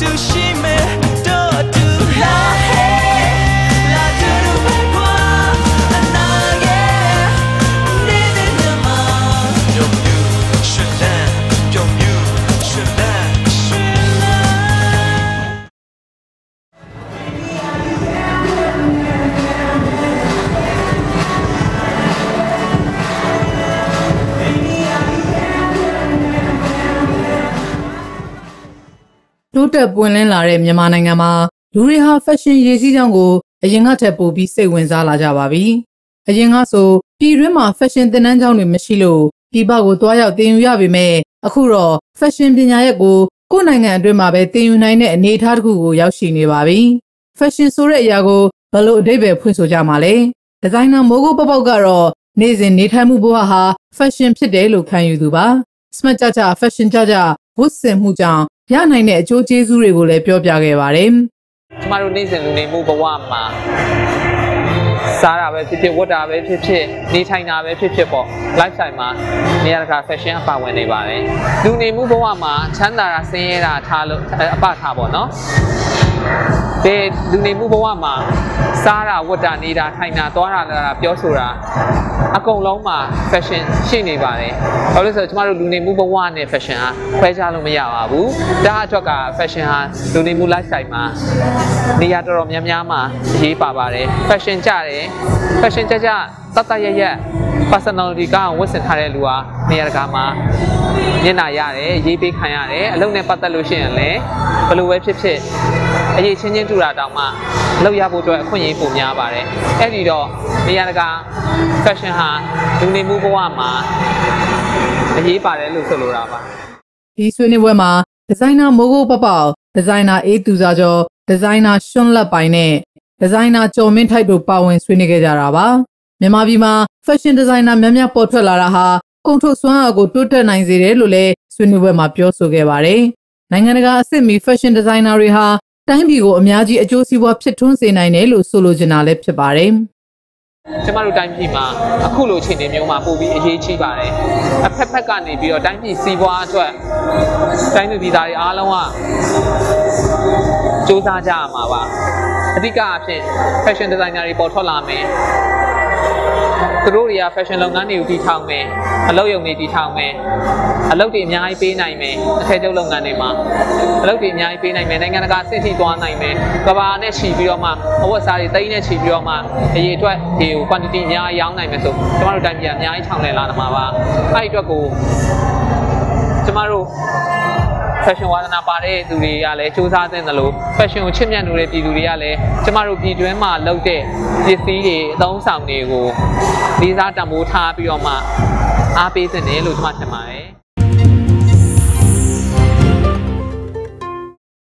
တိုးတက်ပွင့်လင်းလာတဲ့မြန်မာနိုင်ငံမှာလူတွေဟာဖက်ရှင်ရေးစည်းကြောင်းကိုအရင်ကထက်ပိုပြီးစိတ်ဝင်စားလာကြပါပြီ။အရင်ကဆိုပြည်တွင်းမှာဖက်ရှင်သင်တန်းကျောင်းတွေမရှိလို့ပြည်ပကိုတွားရောက်သင်ယူရပေမဲ့အခုတော့ဖက်ရှင်ပညာရပ်ကိုကိုယ့်နိုင်ငံအတွင်းမှာပဲသင်ယူနိုင်တဲ့အနေအထားတစ်ခုကိုရောက်ရှိနေပါပြီ။ဖက်ရှင်ဆိုတဲ့အရာကိုဘယ်လိုအဓိပ္ပာယ်ဖွင့်ဆိုကြမှာလဲ။ဒီဇိုင်နာမိုးကိုပေါက်ကတော့နေ့စဉ်နေထိုင်မှုဘဝဟာဖက်ရှင်ဖြစ်တယ်လို့ခံယူသူပါ။ Smart ကြကြဖက်ရှင်ကြကြဝတ်ဆင်မှုကြောင့်ရနိုင်တဲ့အကျိုးကျေးဇူးတွေကိုလည်းပြောပြခဲ့ပါတယ်။ကျမတို့နေ့စဉ်လူနေမှုဘဝမှာစားတာပဲဖြစ်ဖြစ်ဝတ်တာပဲဖြစ်ဖြစ်နေထိုင်တာပဲဖြစ်ဖြစ်ပေါ့ lifestyle မှာနေရာတကာ fashion အပါဝင်နေပါတယ်။လူနေမှုဘဝမှာချမ်းသာတာဆင်းရဲတာထားလို့အပထားပေါ့နော်။ဒီလူနေမှုဘဝမှာစားတာဝတ်တာနေတာထိုင်တာသွားတာလာတာပြောဆိုတာအကုန်လုံးမှာ fashion ရှိနေပါတယ်။ဘာလို့လဲဆိုတော့ကျမတို့လူနေမှုဘဝနဲ့ fashion ဟာခွဲခြားလို့မရပါဘူး။ဒါအတွက်က fashion ဟာလူနေမှု lifestyle မှာနေရာတော်တော်များများမှာအရေးပါပါတယ်။ fashion ကြတယ် fashion ကြတရရ personality ကဝတ်ဆင်ထားတဲ့လူဟာနေရာတကာမှာမျက်နှာရတယ်ရေးပေးခံရတယ်အလုပ်နဲ့ပတ်သက်လို့ရှိရင်လည်းဘယ်လိုပဲဖြစ်ဖြစ်အရေးချင်းတူတာတောင်မှလောက်ရဖို့အတွက်အခွင့်အရေးပိုများပါတယ်အဲ့ဒီတော့နေရာတကာ fashion ဟာလူနေမှုဘဝမှာအရေးပါတယ်လို့ဆိုလိုတာပါဒီဆွေးနွေးပွဲမှာဒီဇိုင်နာမိုးကိုပေါက်ဒီဇိုင်နာအေးသူစာကျော်ဒီဇိုင်နာရှွန်းလက်ပိုင်နဲ့ဒီဇိုင်နာကျော်မင်းထိုက်တို့ပါဝင်ဆွေးနွေးခဲ့ကြတာပါမြန်မာပြည်မှာဖက်ရှင်ဒီဇိုင်နာများများပေါ်ထွက်လာတာဟာကုန်ထုတ်စွမ်းအားကိုတိုးတက်နိုင်စေတယ်လို့လည်းဆွေးနွေးပွဲမှာပြောဆိုခဲ့ပါတယ်နိုင်ငံတကာအဆင့်မီဖက်ရှင်ဒီဇိုင်နာတွေဟာတိုင်းပြည်ကိုအများကြီးအကျိုးစီးပွားဖြစ်ထွန်းစေနိုင်တယ်လို့ဆိုလိုချင်တာလည်းဖြစ်ပါတယ်ကျမတို့တိုင်းပြည်မှာအခုလိုအခြေအနေမျိုးမှာပို့ပြီးအရေးကြီးပါတယ်အဖက်ဖက်ကနေပြီးတော့တိုင်းပြည်စီးပွားအတွက်တိုင်းပြည်သားတွေအားလုံးကစူးစမ်းကြရမှာပါအဓိကအဖြစ် fashion designer တွေပေါ်ထွက်လာမယ်သူတို့တွေက fashion လုပ်ငန်းတွေကိုတည်ထောင်မယ်အလုပ်ရုံတွေတည်ထောင်မယ်အလုပ်တွေအများကြီးပေးနိုင်မယ်အထည်ချုပ်လုပ်ငန်းတွေမှာအလုပ်တွေအများကြီးပေးနိုင်မယ်နိုင်ငံတကာစစ်ထိသွားနိုင်မယ်ကဘာနဲ့ချီပြီးတော့မှအဝတ်စားတွေတိန်းနဲ့ချီပြီးတော့မှအရေးအတွက်ဒီ quantity အများကြီးရောင်းနိုင်မယ်ဆိုကျမတို့တိုင်းပြည်ကအများကြီးထောင်လည်လာမှာပါအဲ့ဒီအတွက်ကိုကျမတို့fashion ဝါသနာပါတဲ့သူတွေကလည်းစူးစမ်းတဲ့လို့ fashion ကိုချစ်မြတ်နေတဲ့ပြည်သူတွေကလည်းကျမတို့ပြည်တွင်းမှာလုပ်တဲ့ပစ္စည်းတွေအသုံးဆောင်တွေကိုလေးစားတံမိုးထားပြီးတော့မှအားပေးသင့်တယ်လို့ကျွန်မထင်ပါတယ်